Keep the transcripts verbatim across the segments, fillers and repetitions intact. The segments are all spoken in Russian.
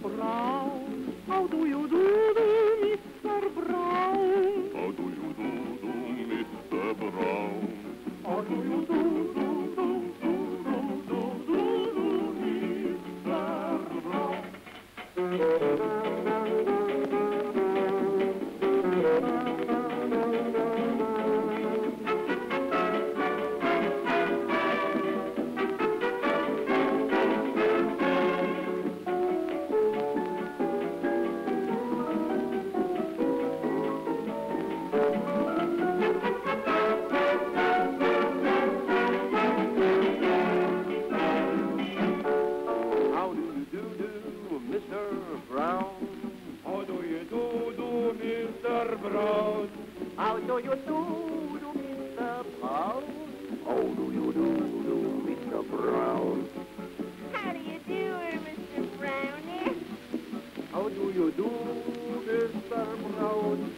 Brown? How do you do, do, Mister Brown? How do you do, do, Mister Brown? How do you do, do, do, do, do, do, do, do, Mister Brown? Brown. How do you do, do, Mister Brown? How do you do, do, Mister Brown? How do you do, Mister Brownie? How do you do, Mister Brown?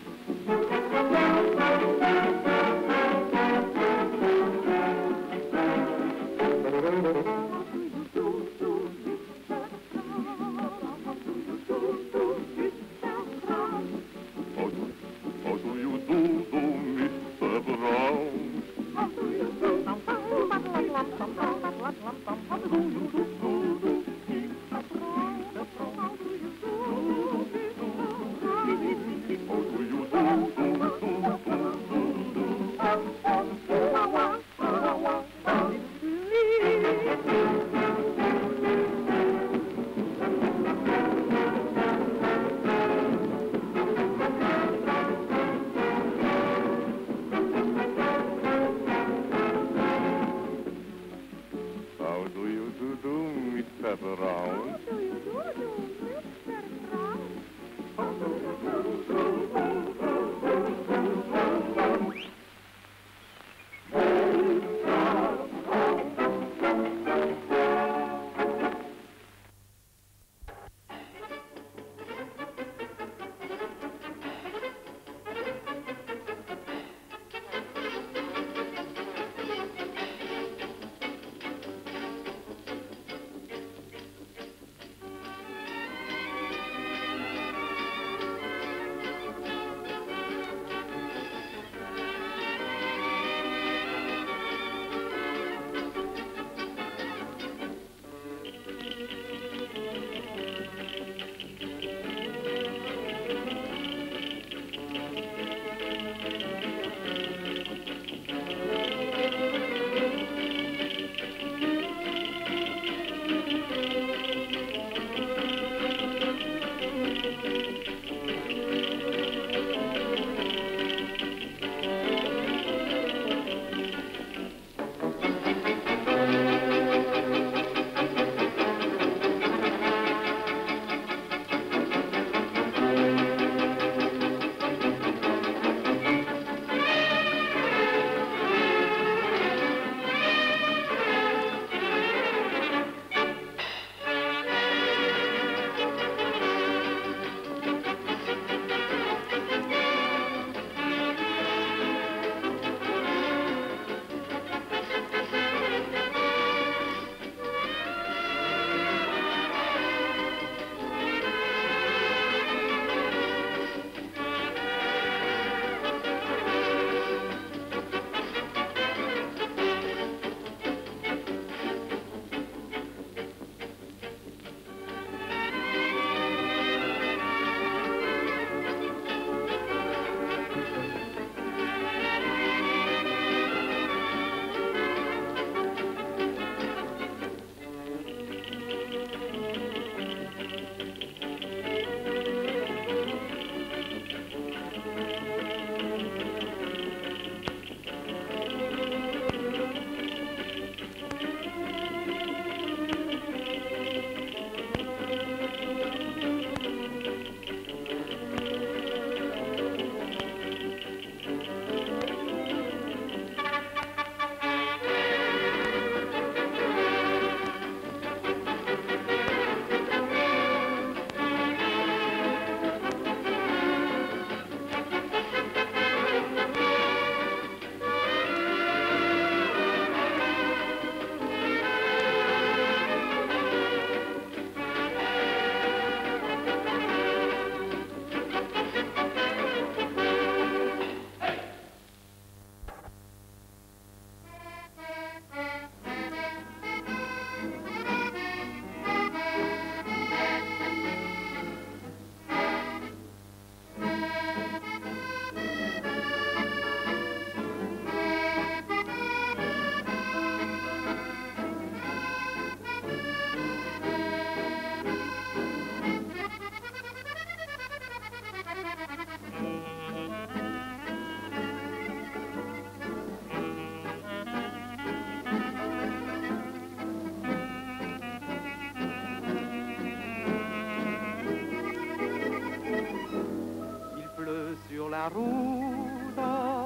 la route,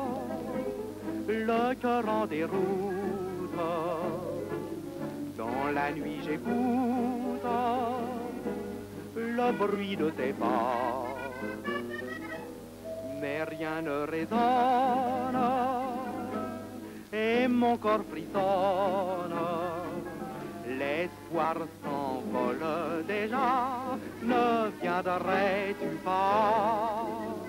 le cœur en déroute. Dans la nuit j'écoute le bruit de tes pas, mais rien ne résonne et mon corps frissonne. L'espoir s'envole déjà, ne viendrais-tu pas?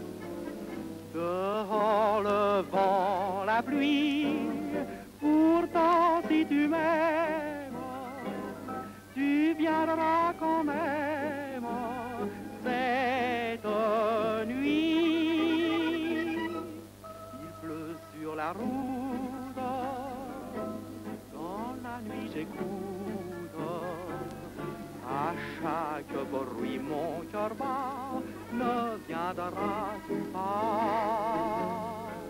Dehors le vent, la pluie, pourtant si tu m'aimes, tu viendras quand même cette nuit. Il pleut sur la route, dans la nuit j'écoute. À chaque bruit mon cœur bat, ne viendras-tu pas?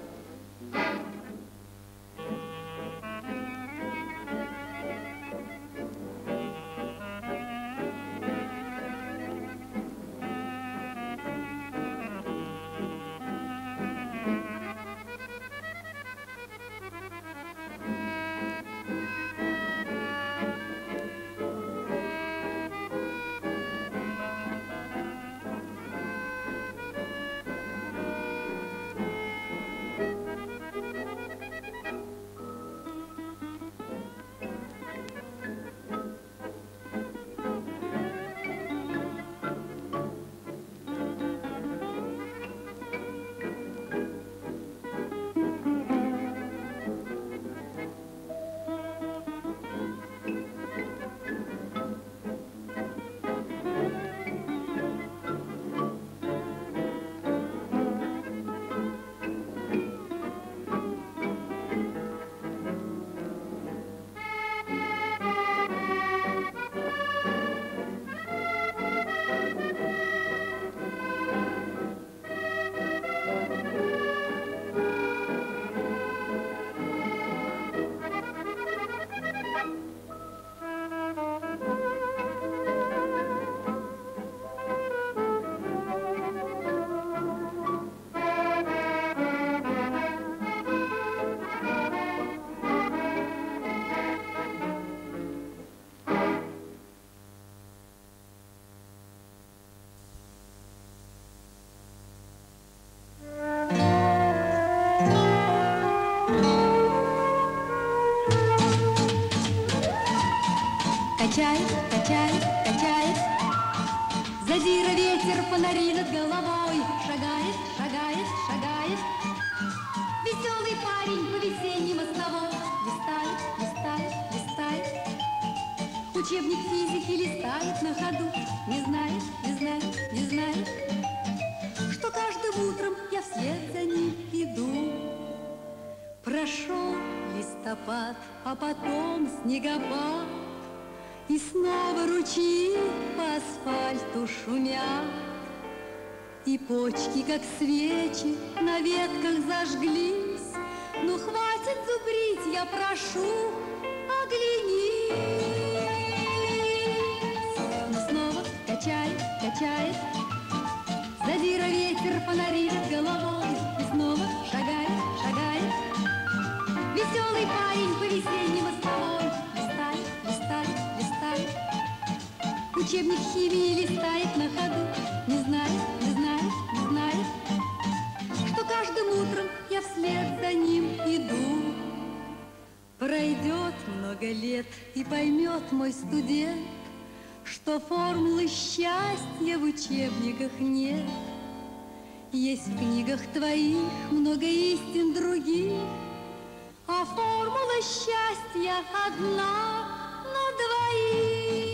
Качает, качает, качает. Задира ветер, фонари над головой. Шагает, шагает, шагает. Веселый парень по весенней мостовой. Листает, листает, листает. Учебник физики листает на ходу. Не знает, не знает, не знает, что каждым утром я вслед за ним иду. Прошел листопад, а потом снегопад. И снова ручьи по асфальту шумят, и почки, как свечи, на ветках зажглись. Ну, хватит зубрить, я прошу, оглянись. Но снова качает, качает. Задира ветер, фонари над головой. И снова шагает, шагает. Веселый парень по весенней мостовой. Листает, листает, листает. Учебник химии листает на ходу. Не знает, не знает, не знает, что каждым утром я вслед за ним иду. Пройдет много лет и поймет мой студент, что формулы счастья в учебниках нет. Есть в книгах твоих много истин других, а формула счастья одна на двоих.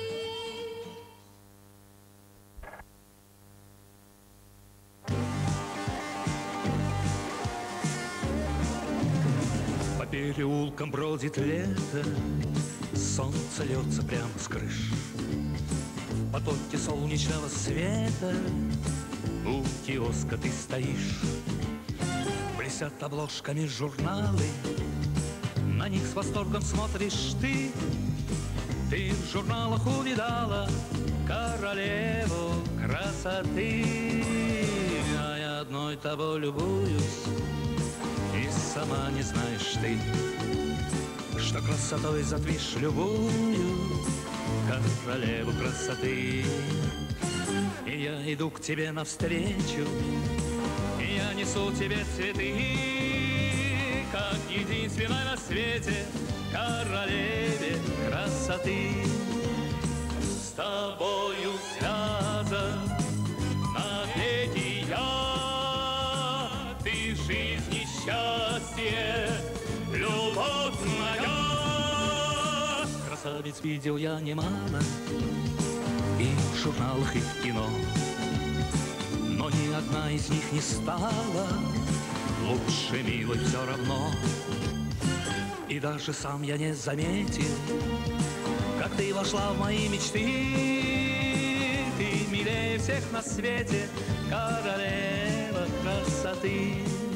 По переулкам бродит лето, солнце льется прямо с крыш. Потоки солнечного света, у киоска ты стоишь. Блестят обложками журналы, на них с восторгом смотришь ты. Ты в журналах увидала королеву красоты. А я одно мной тобой любуюсь, и сама не знаешь ты, что красотой затмишь любую королеву красоты. И я иду к тебе навстречу, и я несу тебе цветы, как единственной на свете королеве красоты. С тобою связан навеки я, ты жизнь и счастье, любовь моя. Красавиц видел я немало и в журналах, и в кино, но ни одна из них не стала лучше милой все равно. И даже сам я не заметил, как ты вошла в мои мечты. Ты милее всех на свете, королева красоты.